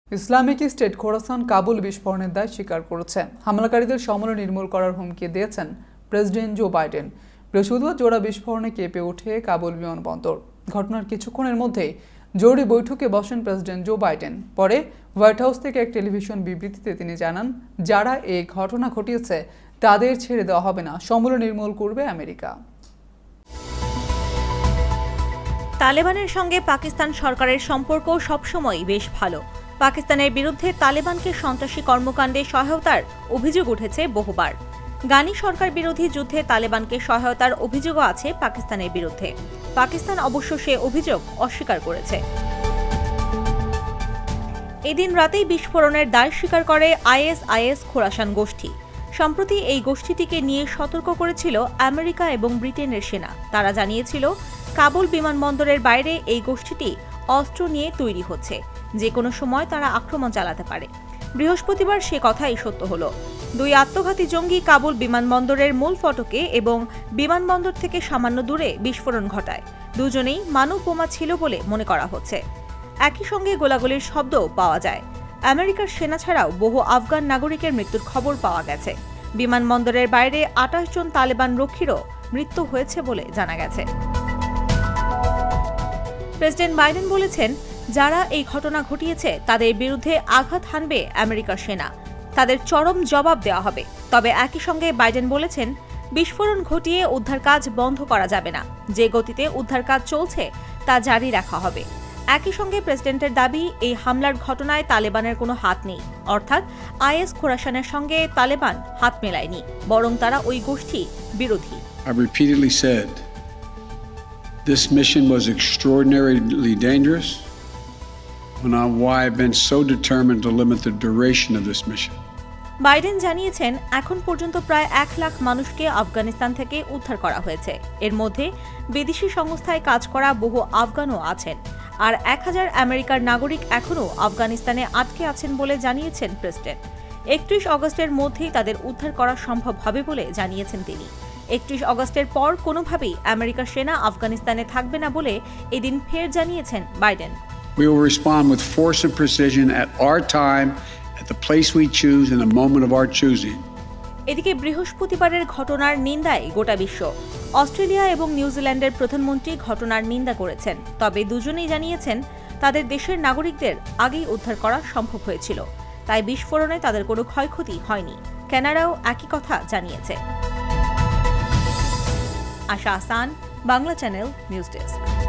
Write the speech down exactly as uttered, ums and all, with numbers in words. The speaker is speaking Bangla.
ইসলামিক স্টেট খোরাসান কাবুল বিস্ফোরণের দায় স্বীকার করেছে। হামলাকারীদের সমূলে নির্মূল করার হুমকি দিয়েছেন প্রেসিডেন্ট জো বাইডেন। বৃহস্পতিবার জোড়া বিস্ফোরণে কেঁপে ওঠে কাবুল বিমানবন্দর। ঘটনার কিছুক্ষণের মধ্যেই জরুরি বৈঠকে বসেন প্রেসিডেন্ট জো বাইডেন। পরে হোয়াইট হাউস থেকে এক টেলিভিশন বিবৃতিতে তিনি জানান, যারা এই ঘটনা ঘটিয়েছে তাদের ছেড়ে দেওয়া হবে না, সমূলে নির্মূল করবে আমেরিকা। তালেবানের সঙ্গে পাকিস্তান সরকারের সম্পর্ক সবসময়ই বেশ ভালো। পাকিস্তানের বিরুদ্ধে তালেবানকে সন্ত্রাসী কর্মকাণ্ডে সহায়তার অভিযোগ উঠেছে বহুবার। গানি সরকার বিরোধী যুদ্ধে তালেবানকে সহায়তার অভিযোগও আছে পাকিস্তানের বিরুদ্ধে। পাকিস্তান অবশ্য সে অভিযোগ অস্বীকার করেছে। এদিন রাতেই বিস্ফোরণের দায় স্বীকার করে আইএসআইএস খোরাসান গোষ্ঠী। সম্প্রতি এই গোষ্ঠীটিকে নিয়ে সতর্ক করেছিল আমেরিকা এবং ব্রিটেনের সেনা। তারা জানিয়েছিল, কাবুল বিমানবন্দরের বাইরে এই গোষ্ঠীটি অস্ত্র নিয়ে তৈরি হচ্ছে, যে কোনো সময় তারা আক্রমণ চালাতে পারে। বৃহস্পতিবার সে কথাই সত্য হল। দুই আত্মঘাতী জঙ্গি কাবুল বিমানবন্দরের মূল ফটকে এবং বিমানবন্দর থেকে সামান্য দূরে বিস্ফোরণ ঘটায়। দুজনেই মানব বোমা ছিল বলে মনে করা হচ্ছে। একই সঙ্গে গোলাগুলির শব্দও পাওয়া যায়। আমেরিকার সেনা ছাড়াও বহু আফগান নাগরিকের মৃত্যুর খবর পাওয়া গেছে। বিমানবন্দরের বাইরে আটাশ জন তালেবান রক্ষীরও মৃত্যু হয়েছে বলে জানা গেছে। প্রেসিডেন্ট বাইডেন বলেছেন, যারা এই ঘটনা ঘটিয়েছে তাদের বিরুদ্ধে আঘাত হানবে আমেরিকার সেনা। তাদের চরম জবাব দেওয়া হবে। তবে একই সঙ্গে বাইডেন বলেছেন, বিস্ফোরণ ঘটিয়ে উদ্ধার কাজ বন্ধ করা যাবে না। যে গতিতে উদ্ধার কাজ চলছে তা জারি রাখা হবে। একই সঙ্গে প্রেসিডেন্টের দাবি, এই হামলার ঘটনায় তালেবানের কোনো হাত নেই। অর্থাৎ আইএস খোরাসানের সঙ্গে তালেবান হাত মেলায়নি, বরং তারা ওই গোষ্ঠী বিরোধী। I've repeatedly said this mission was extraordinarily dangerous, and why I've been so determined to limit the duration of this mission. Biden জানিয়েছেন, এখন পর্যন্ত প্রায় এক লাখ মানুষকে আফগানিস্তান থেকে উদ্ধার করা হয়েছে। এর মধ্যে বিদেশি সংস্থায় কাজ করা বহু আফগানও আছেন, আর এক হাজার আমেরিকার নাগরিক এখনও আফগানিস্তানে আটকে আছেন বলে জানিয়েছেন প্রেসিডেন্ট। একত্রিশ অগস্টের মধ্যেই তাদের উদ্ধার করা সম্ভব হবে বলে জানিয়েছেন তিনি। একত্রিশ অগস্টের পর কোনোভাবেই আমেরিকার সেনা আফগানিস্তানে থাকবে না বলে এদিন ফের জানিয়েছেন Biden. We will respond with force and precision at our time, at the place we choose, in the moment of our choosing. এদিকে বৃহস্পতিবারের ঘটনার নিন্দায় গোটা বিশ্ব। অস্ট্রেলিয়া এবং নিউজিল্যান্ডের প্রধানমন্ত্রী ঘটনার নিন্দা করেছেন। তবে দুজনেই জানিয়েছেন, তাদের দেশের নাগরিকদের আগেই উদ্ধার করা সম্ভব হয়েছিল, তাই বিস্ফোরণে তাদের কোনো ক্ষয়ক্ষতি হয়নি। কানাডাও একই কথা জানিয়েছে। Asha Ahsan, Bangla channel, news desk.